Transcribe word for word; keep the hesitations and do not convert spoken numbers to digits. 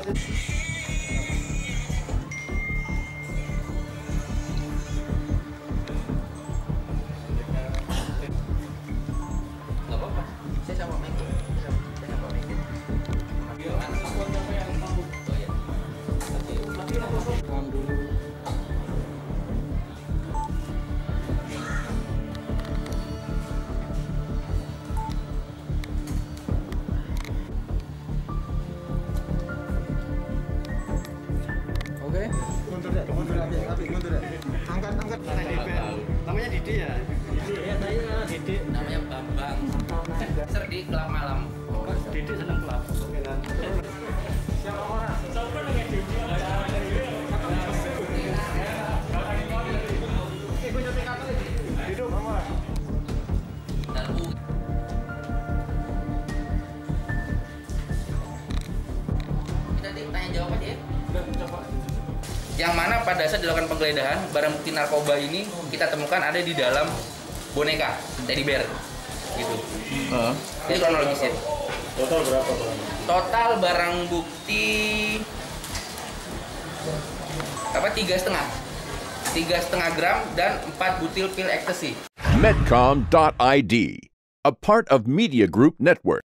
apa-apa, saya sama Mike. Saya sama Mike. Biar anak aku siapa yang tahu. Oh iya. Tapi aku rekam dulu. Oke. Mundur deh, mundur aja, tapi mundur deh. Angkat, angkat. Namanya Didi ya? Didi, ya saya Didi. Namanya Bambang. Ser di Kelab Malam. Didi seneng kelab. Oke kan. Siapa orang? Siapa namanya Didi? Eh, gue nyotek apa lagi? Hidup, mama. Lalu kita tanya jawab aja ya. Yang mana pada saat dilakukan penggeledahan, barang bukti narkoba ini kita temukan ada di dalam boneka teddy bear, gitu. Uh. Ini kronologisnya. Total berapa bang? Total barang bukti apa tiga setengah, tiga setengah gram dan empat butil pil ecstasy. Medcom dot I D, a part of Media Group Network.